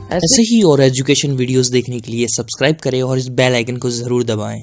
ऐसे ही और education videos देखने के लिए सब्सक्राइब करें और इस बेल आइकन को ज़रूर दबाएं।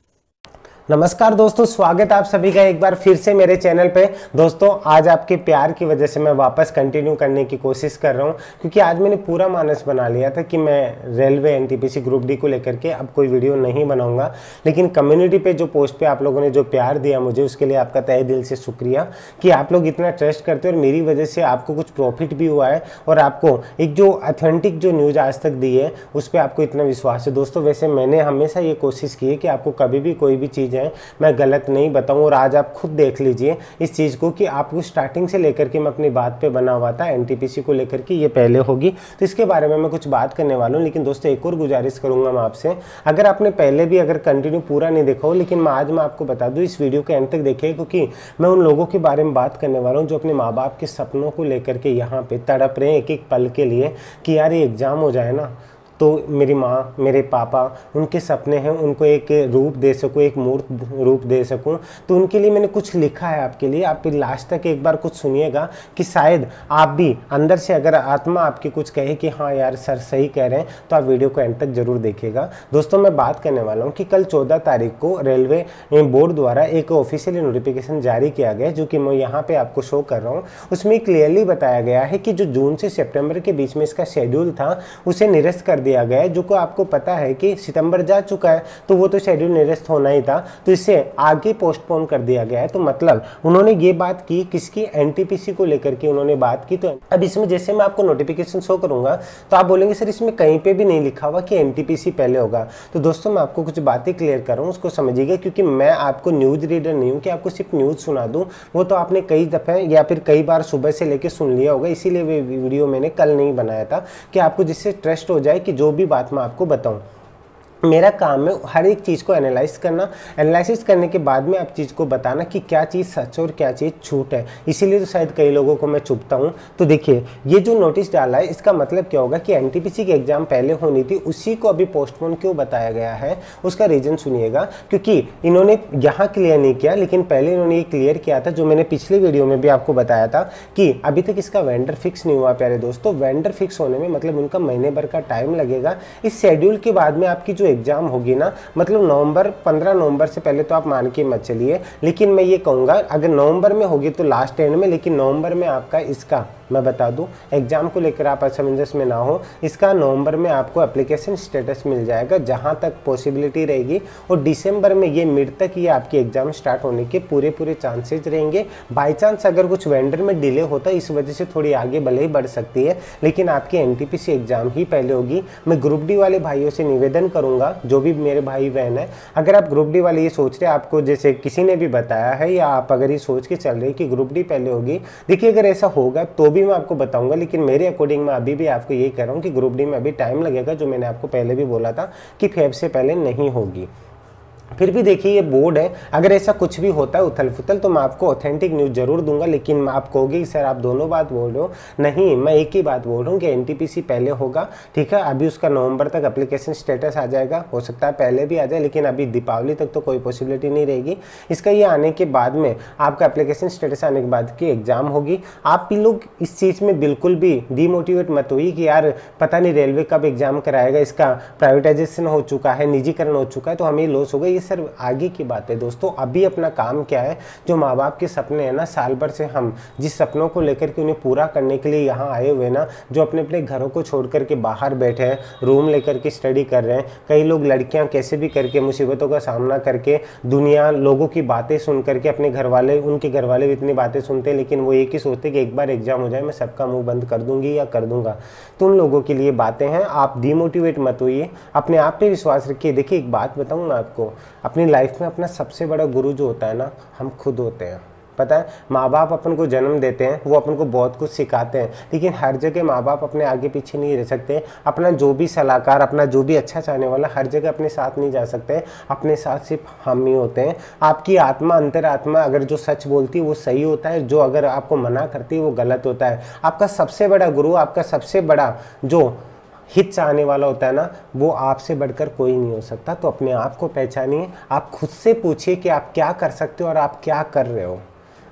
नमस्कार दोस्तों, स्वागत है आप सभी का एक बार फिर से मेरे चैनल पे। दोस्तों आज आपके प्यार की वजह से मैं वापस कंटिन्यू करने की कोशिश कर रहा हूँ, क्योंकि आज मैंने पूरा मानस बना लिया था कि मैं रेलवे एनटीपीसी ग्रुप डी को लेकर के अब कोई वीडियो नहीं बनाऊंगा। लेकिन कम्युनिटी पे जो पोस्ट पे आप लोगों ने जो प्यार दिया मुझे, उसके लिए आपका तहे दिल से शुक्रिया कि आप लोग इतना ट्रस्ट करते हो और मेरी वजह से आपको कुछ प्रॉफिट भी हुआ है और आपको एक जो ऑथेंटिक जो न्यूज़ आज तक दी है उस पर आपको इतना विश्वास है। दोस्तों वैसे मैंने हमेशा ये कोशिश की है कि आपको कभी भी कोई भी चीज़ है मैं गलत नहीं बताऊं, और आज आप खुद देख लीजिए इस चीज़ को कि आपको स्टार्टिंग से लेकर के मैं अपनी बात पे बना हुआ था एनटीपीसी को लेकर के, ये पहले होगी तो इसके बारे में मैं कुछ बात करने वाला हूं। लेकिन दोस्तों एक और गुजारिश करूंगा मैं आपसे, अगर आपने पहले भी अगर कंटिन्यू पूरा नहीं देखा हो, लेकिन आज मैं आपको बता दूं इस वीडियो के एंड तक देखिए, क्योंकि मैं उन लोगों के बारे में बात करने वाला हूँ जो अपने माँ बाप के सपनों को लेकर के यहाँ पे तड़प रहे हैं एक एक पल के लिए कि यार ये एग्ज़ाम हो जाए ना तो मेरी माँ मेरे पापा उनके सपने हैं, उनको एक रूप दे सकूँ, एक मूर्त रूप दे सकूँ। तो उनके लिए मैंने कुछ लिखा है आपके लिए, आप लास्ट तक एक बार कुछ सुनिएगा कि शायद आप भी अंदर से अगर आत्मा आपकी कुछ कहे कि हाँ यार सर सही कह रहे हैं, तो आप वीडियो को एंड तक जरूर देखिएगा। दोस्तों मैं बात करने वाला हूँ कि कल 14 तारीख को रेलवे बोर्ड द्वारा एक ऑफिशियल नोटिफिकेशन जारी किया गया, जो कि मैं यहाँ पे आपको शो कर रहा हूँ। उसमें क्लियरली बताया गया है कि जो जून से सितंबर के बीच में इसका शेड्यूल था उसे निरस्त कर दिया गया है। जो को आपको पता है कि सितंबर जा चुका है तो वो तो शेड्यूल निरस्त होना ही था, तो इसे आगे पोस्टपोन कर दिया गया है। तो मतलब उन्होंने ये बात की किसकी, एनटीपीसी को लेकर के उन्होंने बात की। तो अब इसमें जैसे मैं आपको नोटिफिकेशन शो करूंगा तो आप बोलेंगे सर इसमें कहीं पे भी नहीं लिखा हुआ कि एनटीपीसी पहले होगा। तो दोस्तों मैं आपको कुछ बातें क्लियर कर रहा हूँ, उसको समझिएगा, क्योंकि मैं आपको न्यूज रीडर नहीं हूँ कि आपको सिर्फ न्यूज सुना दूँ। वो तो आपने कई दफे या फिर कई बार सुबह से लेकर सुन लिया होगा, इसीलिए वो वीडियो मैंने कल नहीं बनाया था कि आपको जिससे ट्रस्ट हो जाए कि जो भी बात मैं आपको बताऊं। मेरा काम है हर एक चीज़ को एनालाइज करना, एनालिसिस करने के बाद में आप चीज़ को बताना कि क्या चीज़ सच और क्या चीज़ झूठ है। इसीलिए तो शायद कई लोगों को मैं चुपता हूँ। तो देखिए ये जो नोटिस डाला है इसका मतलब क्या होगा कि एनटीपीसी की एग्जाम पहले होनी थी, उसी को अभी पोस्टपोन क्यों बताया गया है उसका रीज़न सुनिएगा। क्योंकि इन्होंने यहाँ क्लियर नहीं किया, लेकिन पहले इन्होंने ये क्लियर किया था, जो मैंने पिछले वीडियो में भी आपको बताया था कि अभी तक इसका वेंडर फिक्स नहीं हुआ। प्यारे दोस्तों वेंडर फिक्स होने में मतलब उनका महीने भर का टाइम लगेगा। इस शेड्यूल के बाद में आपकी जो एग्जाम होगी ना, मतलब 15 नवंबर से पहले तो आप मान के मत चलिए, लेकिन मैं ये कहूँगा अगर नवंबर में होगी तो लास्ट एंड में, लेकिन नवंबर में आपका इसका मैं बता दूं एग्जाम को लेकर आप असमंजस में ना हो, इसका नवंबर में आपको एप्लीकेशन स्टेटस मिल जाएगा जहां तक पॉसिबिलिटी रहेगी, और दिसंबर में ये मिड तक ये आपकी एग्जाम स्टार्ट होने के पूरे चांसेस रहेंगे। बाई चांस अगर कुछ वेंडर में डिले होता है इस वजह से थोड़ी आगे भले ही बढ़ सकती है, लेकिन आपकी एनटीपीसी एग्जाम ही पहले होगी। मैं ग्रुप डी वाले भाइयों से निवेदन करूंगा, जो भी मेरे भाई बहन है, अगर आप ग्रुप डी वाले ये सोच रहे आपको जैसे किसी ने भी बताया है, या आप अगर ये सोच के चल रहे कि ग्रुप डी पहले होगी, देखिए अगर ऐसा होगा तो भी मैं आपको बताऊंगा, लेकिन मेरे अकॉर्डिंग मैं अभी भी आपको यही कह रहा हूं कि ग्रुप डी में अभी टाइम लगेगा, जो मैंने आपको पहले भी बोला था कि फेब से पहले नहीं होगी। फिर भी देखिए ये बोर्ड है, अगर ऐसा कुछ भी होता है उथल फुथल तो मैं आपको ऑथेंटिक न्यूज़ जरूर दूंगा। लेकिन आप कहोगे सर आप दोनों बात बोल रहे हो, नहीं मैं एक ही बात बोल रहा हूँ कि एनटीपीसी पहले होगा, ठीक है। अभी उसका नवंबर तक एप्लीकेशन स्टेटस आ जाएगा, हो सकता है पहले भी आ जाए, लेकिन अभी दीपावली तक तो कोई पॉसिबिलिटी नहीं रहेगी इसका। ये आने के बाद में आपका एप्लीकेशन स्टेटस आने के बाद की एग्जाम होगी। आप भी लोग इस चीज़ में बिल्कुल भी डीमोटिवेट मत होइए कि यार पता नहीं रेलवे कब एग्जाम कराएगा, इसका प्राइवेटाइजेशन हो चुका है, निजीकरण हो चुका है तो हमें लॉस होगा। ये सर आगे की बात है दोस्तों। अभी अपना काम क्या है, जो माँ बाप के सपने हैं ना, साल भर से हम जिस सपनों को लेकर के उन्हें पूरा करने के लिए यहाँ आए हुए ना, जो अपने अपने घरों को छोड़ करके बाहर बैठे हैं, रूम लेकर के स्टडी कर रहे हैं, कई लोग लड़कियाँ कैसे भी करके मुसीबतों का सामना करके, दुनिया लोगों की बातें सुन करके, अपने घर वाले उनके घर वाले भी इतनी बातें सुनते हैं, लेकिन वो एक ही सोचते कि एक बार एग्जाम हो जाए मैं सबका मुँह बंद कर दूंगी या कर दूंगा। तो उन लोगों के लिए बातें हैं, आप डीमोटिवेट मत होइए, अपने आप पे विश्वास रखिए। देखिए एक बात बताऊँ मैं आपको, अपनी लाइफ में अपना सबसे बड़ा गुरु जो होता है ना, हम खुद होते हैं। पता है माँ बाप अपन को जन्म देते हैं, वो अपन को बहुत कुछ सिखाते हैं, लेकिन हर जगह माँ बाप अपने आगे पीछे नहीं रह सकते। अपना जो भी सलाहकार, अपना जो भी अच्छा चाहने वाला हर जगह अपने साथ नहीं जा सकते, अपने साथ सिर्फ हम ही होते हैं। आपकी आत्मा, अंतरात्मा अगर जो सच बोलती है वो सही होता है, जो अगर आपको मना करती है वो गलत होता है। आपका सबसे बड़ा गुरु, आपका सबसे बड़ा जो हित चाहने वाला होता है ना, वो आपसे बढ़कर कोई नहीं हो सकता। तो अपने आप को पहचानिए, आप खुद से पूछिए कि आप क्या कर सकते हो और आप क्या कर रहे हो।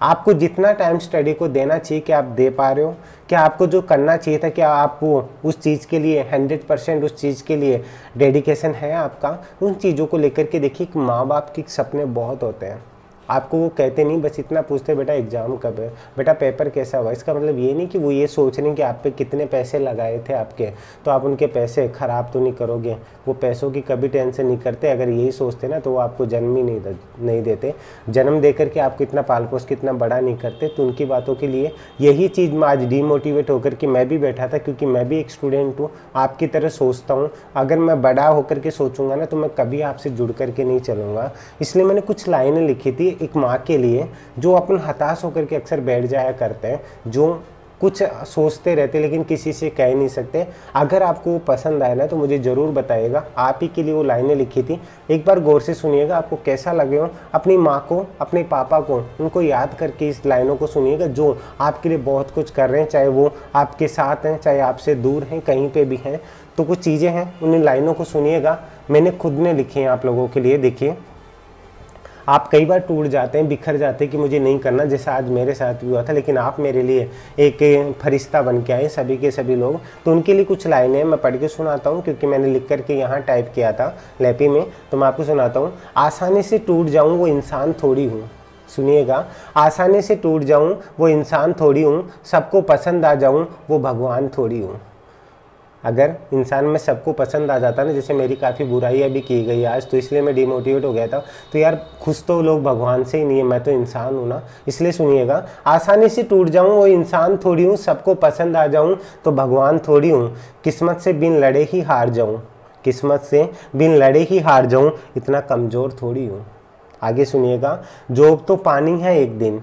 आपको जितना टाइम स्टडी को देना चाहिए क्या आप दे पा रहे हो? क्या आपको जो करना चाहिए था क्या आप वो उस चीज़ के लिए 100% उस चीज़ के लिए डेडिकेशन है आपका? उन चीज़ों को लेकर के देखिए, माँ बाप के सपने बहुत होते हैं। आपको वो कहते नहीं, बस इतना पूछते बेटा एग्ज़ाम कब है, बेटा पेपर कैसा हुआ। इसका मतलब ये नहीं कि वो ये सोच रहे हैं कि आप पे कितने पैसे लगाए थे आपके, तो आप उनके पैसे ख़राब तो नहीं करोगे। वो पैसों की कभी टेंशन नहीं करते। अगर यही सोचते ना तो वो आपको जन्म ही नहीं देते। जन्म दे करके आपको इतना पाल पोस के इतना बड़ा नहीं करते। तो उनकी बातों के लिए यही चीज़ मैं आज डीमोटिवेट होकर के मैं भी बैठा था, क्योंकि मैं भी एक स्टूडेंट हूँ, आपकी तरह सोचता हूँ। अगर मैं बड़ा होकर के सोचूंगा ना तो मैं कभी आपसे जुड़ करके नहीं चलूँगा। इसलिए मैंने कुछ लाइनें लिखी थी एक माँ के लिए, जो अपन हताश होकर के अक्सर बैठ जाया करते हैं, जो कुछ सोचते रहते लेकिन किसी से कह नहीं सकते। अगर आपको वो पसंद आए ना तो मुझे ज़रूर बताइएगा। आप ही के लिए वो लाइनें लिखी थी, एक बार गौर से सुनिएगा, आपको कैसा लगे हो। अपनी माँ को, अपने पापा को, उनको याद करके इस लाइनों को सुनिएगा, जो आपके लिए बहुत कुछ कर रहे हैं, चाहे वो आपके साथ हैं चाहे आपसे दूर हैं, कहीं पे भी हैं। तो कुछ चीज़ें हैं, उन लाइनों को सुनिएगा। मैंने खुद ने लिखी हैं आप लोगों के लिए। देखिए, आप कई बार टूट जाते हैं, बिखर जाते हैं कि मुझे नहीं करना, जैसा आज मेरे साथ भी हुआ था, लेकिन आप मेरे लिए एक फरिश्ता बन के आए, सभी के सभी लोग। तो उनके लिए कुछ लाइनें मैं पढ़ के सुनाता हूँ, क्योंकि मैंने लिख करके यहाँ टाइप किया था लैपी में, तो मैं आपको सुनाता हूँ। आसानी से टूट जाऊँ वो इंसान थोड़ी हूँ। सुनिएगा, आसानी से टूट जाऊँ वो इंसान थोड़ी हूँ, सबको पसंद आ जाऊँ वो भगवान थोड़ी हूँ। अगर इंसान में सबको पसंद आ जाता ना, जैसे मेरी काफ़ी बुराइयाँ भी की गई आज, तो इसलिए मैं डिमोटिवेट हो गया था। तो यार खुश तो लोग भगवान से ही नहीं है, मैं तो इंसान हूँ ना। इसलिए सुनिएगा, आसानी से टूट जाऊँ वो इंसान थोड़ी हूँ, सबको पसंद आ जाऊँ तो भगवान थोड़ी हूँ। किस्मत से बिन लड़े ही हार जाऊँ, किस्मत से बिन लड़े ही हार जाऊँ, इतना कमज़ोर थोड़ी हूँ। आगे सुनिएगा, जॉब तो पानी है एक दिन,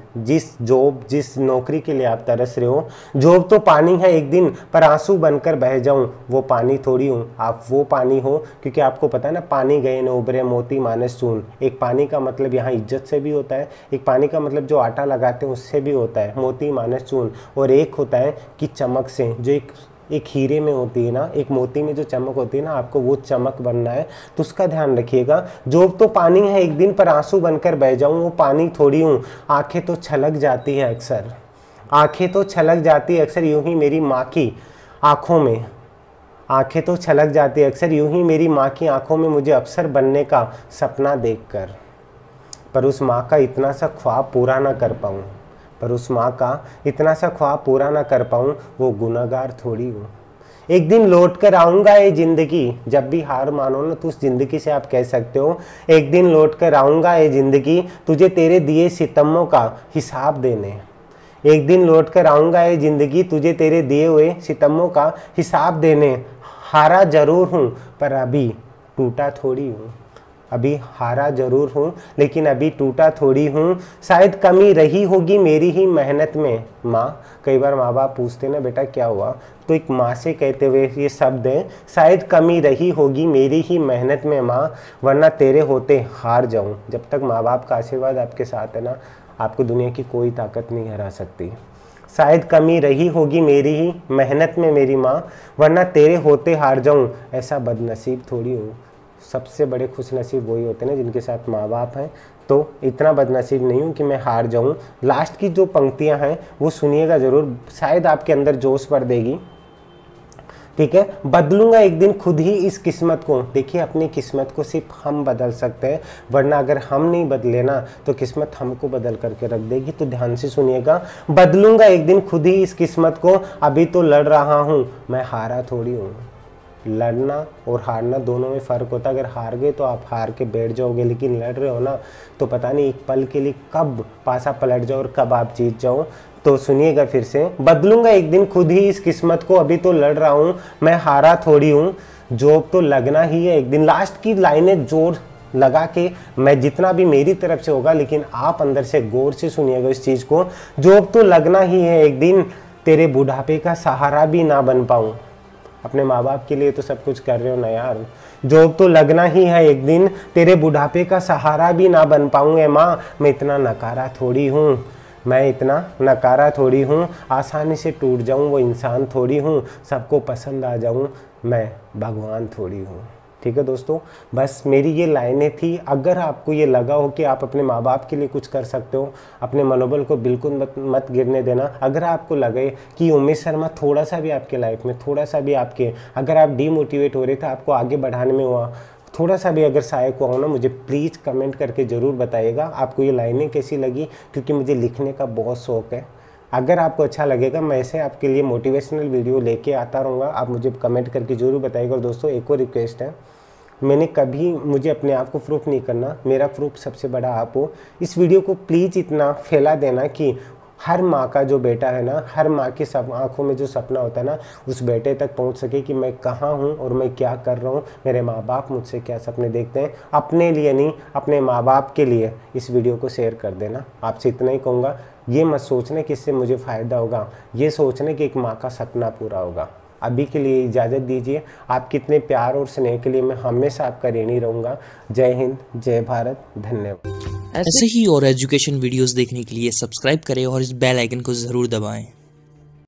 जिस नौकरी के लिए आप तरस रहे हो, जॉब तो पानी है एक दिन, पर आंसू बनकर बह जाऊं वो पानी थोड़ी हूँ। आप वो पानी हो, क्योंकि आपको पता है ना, पानी गए न उभरे मोती मानस चून। एक पानी का मतलब यहाँ इज्जत से भी होता है, एक पानी का मतलब जो आटा लगाते हैं उससे भी होता है, मोती मानस चून। और एक होता है कि चमक से, जो एक हीरे में होती है ना, एक मोती में जो चमक होती है ना, आपको वो चमक बनना है, तो उसका ध्यान रखिएगा। जॉब तो पानी है एक दिन, पर आंसू बनकर बह जाऊं वो पानी थोड़ी हूँ। आंखें तो छलक जाती है अक्सर, आंखें तो छलक जाती है अक्सर, यूं ही मेरी माँ की आंखों में, आंखें तो छलक जाती है अक्सर, यूं ही मेरी माँ की आंखों में मुझे अफसर बनने का सपना देखकर। पर उस माँ का इतना सा ख्वाब पूरा ना कर पाऊँ, पर उस माँ का इतना सा ख्वाब पूरा ना कर पाऊँ, वो गुनहगार थोड़ी हूँ। एक दिन लौट कर आऊँगा ये ज़िंदगी, जब भी हार मानो ना तो उस ज़िंदगी से आप कह सकते हो, एक दिन लौट कर आऊँगा ये ज़िंदगी, तुझे तेरे दिए सितमों का हिसाब देने। एक दिन लौट कर आऊँगा ये ज़िंदगी, तुझे तेरे दिए हुए सितमों का हिसाब देने। हारा ज़रूर हूँ पर अभी टूटा थोड़ी हूँ, अभी हारा ज़रूर हूँ लेकिन अभी टूटा थोड़ी हूँ। शायद कमी रही होगी मेरी ही मेहनत में माँ। कई बार माँ बाप पूछते ना बेटा क्या हुआ, तो एक माँ से कहते हुए ये शब्द है, शायद कमी रही होगी मेरी ही मेहनत में माँ, वरना तेरे होते हार जाऊँ। जब तक माँ बाप का आशीर्वाद आपके साथ है ना, आपको दुनिया की कोई ताकत नहीं हरा सकती। शायद कमी रही होगी मेरी ही मेहनत में मेरी माँ, वरना तेरे होते हार जाऊँ, ऐसा बदनसीब थोड़ी हूँ। सबसे बड़े खुश नसीब वही होते हैं ना जिनके साथ माँ बाप हैं। तो इतना बदनसीब नहीं हूँ कि मैं हार जाऊँ। लास्ट की जो पंक्तियाँ हैं वो सुनिएगा ज़रूर, शायद आपके अंदर जोश भर देगी। ठीक है, बदलूंगा एक दिन खुद ही इस किस्मत को। देखिए, अपनी किस्मत को सिर्फ हम बदल सकते हैं, वरना अगर हम नहीं बदले ना तो किस्मत हमको बदल करके रख देगी। तो ध्यान से सुनिएगा, बदलूंगा एक दिन खुद ही इस किस्मत को, अभी तो लड़ रहा हूँ, मैं हारा थोड़ी हूँ। लड़ना और हारना दोनों में फ़र्क होता है। अगर हार गए तो आप हार के बैठ जाओगे, लेकिन लड़ रहे हो ना तो पता नहीं एक पल के लिए कब पासा पलट जाओ और कब आप जीत जाओ। तो सुनिएगा फिर से, बदलूंगा एक दिन खुद ही इस किस्मत को, अभी तो लड़ रहा हूँ, मैं हारा थोड़ी हूँ, जॉब तो लगना ही है एक दिन। लास्ट की लाइनें जोर लगा के मैं जितना भी मेरी तरफ से होगा, लेकिन आप अंदर से गौर से सुनिएगा इस चीज़ को, जॉब तो लगना ही है एक दिन, तेरे बुढ़ापे का सहारा भी ना बन पाऊँ। अपने माँ बाप के लिए तो सब कुछ कर रहे हो ना यार, जॉब तो लगना ही है एक दिन, तेरे बुढ़ापे का सहारा भी ना बन पाऊँ। माँ मैं इतना नकारा थोड़ी हूँ, मैं इतना नकारा थोड़ी हूँ, आसानी से टूट जाऊँ वो इंसान थोड़ी हूँ, सबको पसंद आ जाऊँ मैं भगवान थोड़ी हूँ। ठीक है दोस्तों, बस मेरी ये लाइनें थी। अगर आपको ये लगा हो कि आप अपने माँ बाप के लिए कुछ कर सकते हो, अपने मनोबल को बिल्कुल मत गिरने देना। अगर आपको लगे कि उमेश शर्मा थोड़ा सा भी आपके लाइफ में, थोड़ा सा भी आपके, अगर आप डीमोटिवेट हो रहे थे, आपको आगे बढ़ाने में हुआ थोड़ा सा भी अगर सहायक हुआ हो ना, मुझे प्लीज़ कमेंट करके ज़रूर बताइएगा आपको ये लाइनें कैसी लगी, क्योंकि मुझे लिखने का बहुत शौक़ है। अगर आपको अच्छा लगेगा, मैं ऐसे आपके लिए मोटिवेशनल वीडियो लेके आता रहूँगा। आप मुझे कमेंट करके ज़रूर बताइएगा। और दोस्तों एक और रिक्वेस्ट है, मुझे अपने आप को प्रूफ नहीं करना, मेरा प्रूफ सबसे बड़ा आप हो। इस वीडियो को प्लीज़ इतना फैला देना कि हर माँ का जो बेटा है ना, हर माँ की सब आँखों में जो सपना होता है ना, उस बेटे तक पहुँच सके कि मैं कहाँ हूँ और मैं क्या कर रहा हूँ, मेरे माँ बाप मुझसे क्या सपने देखते हैं। अपने लिए नहीं, अपने माँ बाप के लिए इस वीडियो को शेयर कर देना। आपसे इतना ही कहूँगा। ये मत सोचने कि इससे मुझे फ़ायदा होगा, ये सोचने कि एक माँ का सपना पूरा होगा। अभी के लिए इजाज़त दीजिए। आप कितने प्यार और स्नेह के लिए मैं हमेशा आपका ऋणी रहूँगा। जय हिंद, जय भारत, धन्यवाद। ऐसे ही और एजुकेशन वीडियोस देखने के लिए सब्सक्राइब करें और इस बेल आइकन को ज़रूर दबाएं।